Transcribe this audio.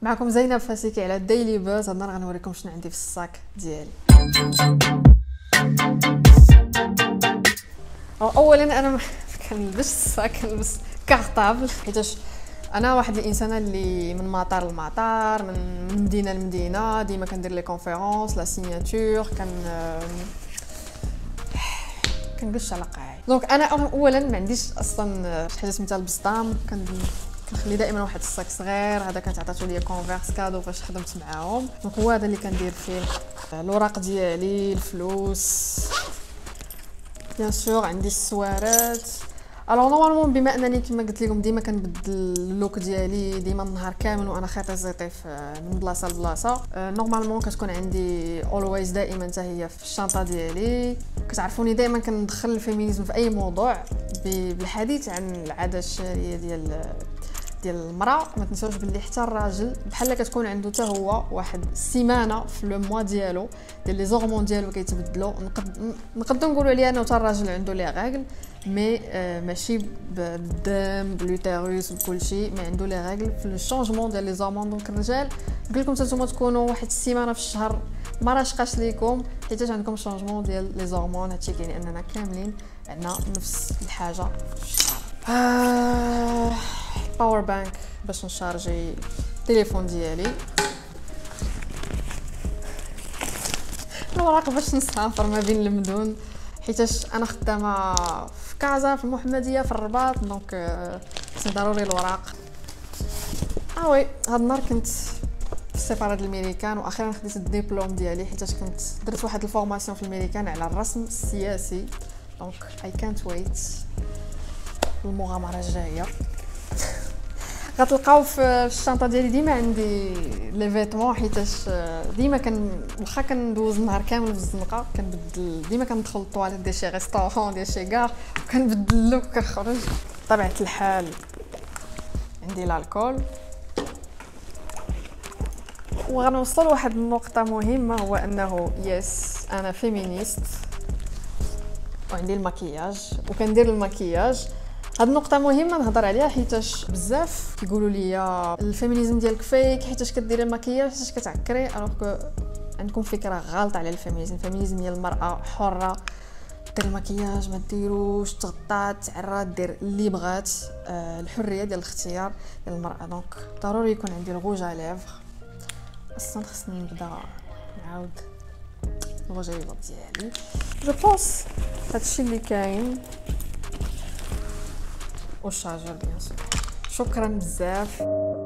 معكم زينب فاسيكي على ديلي باز. هاد النهار غنوريكم شنو عندي في الصاك ديالي. اولا انا كنلبس الصاك، كنلبس كارطابل حيتاش انا واحد الانسانه اللي من مطار لمطار، من مدينه لمدينه، ديما كندير لي كونفيرونس لا سيناتور، كنجلس على قاعي. دونك انا اولا ما عنديش اصلا شي حاجه سميتها البسطام، كنخلي دائما واحد الصاك صغير. هذا كانت عطاتو ليا كونفيرس كادو فاش خدمت معاهم. دونك هو هذا اللي كندير فيه الوراق ديالي، الفلوس، بيان سور عندي السوارات. الوغ نورمالمون بما انني كما قلت لكم ديما كنبدل اللوك ديالي ديما النهار كامل وانا خيطي زيطي من بلاصه لبلاصه، نورمالمون كتكون عندي اولويز دائما حتى هي في الشنطه ديالي. كتعرفوني دائما كندخل الفيمينيزم في اي موضوع بالحديث عن العاده الشهريه ديال المراه. ما تنساوش باللي حتى الراجل بحال كتكون عنده حتى هو واحد السيمانه في لو موا ديالو ديال لي زورمون ديالو كيتبدلوا. نقدر نقولوا عليها انه حتى الراجل عنده لي غاغل، مي ماشي بالدم باليوتيروس بكل شيء، مي عنده لي غاغل في الشونجمون ديال لي زورمون. دونك الرجال نقول لكم نتوما تكونوا واحد السيمانه في الشهر ما راشقاش ليكم حيت عندكم شونجمون ديال لي زورمون. هادشي كاين اننا كاملين عندنا نفس الحاجه في الشهر. باور بانك باش نشارجي التليفون ديالي، الوراق باش نسافر ما بين المدن حيتاش انا خدامه في كازا، في المحمديه، في الرباط. دونك خصني ضروري الوراق. وي هاد النهار كنت في السفاره ديال الميريكان واخيرا خديت الدبلوم ديالي حيتاش كنت درت واحد الفورماسيون في الميريكان على الرسم السياسي. دونك اي كانت ويت المغامره الجايه. غتلقاو في الشنطه ديالي ديما عندي لي فيتمون حيتاش ديما واخا كندوز النهار كامل في الزنقه كنبدل. ديما كندخل للطواليت ديال شي ريستورون ديال شي كار وكنبدل اللوك وكنخرج. بطبيعه الحال عندي الكول. وغنوصل لواحد النقطه مهمه، هو انه يس انا فيمينيست وعندي المكياج وكندير المكياج. هاد النقطة مهمة نهضر عليها حيتاش بزاف كيقولوا لي الفيمينيزم ديالك فيك حيتاش كديري المكياج، حيتاش كتعكري. الوغ عندكم فكرة غلط على الفيمينيزم. الفيمينيزم هي المرأة حرة، دير المكياج ما ديروش، تغطات، تعرات، دير اللي بغات. الحرية ديال الاختيار ديال المرأة. دونك ضروري يكون عندي الغوج على ليفغ. اصلا خصني نبدا نعاود الغوج على ليفغ ديالي. جو بونس هادشي اللي كاين. والشارجر بيان سور. شكرا بزاف.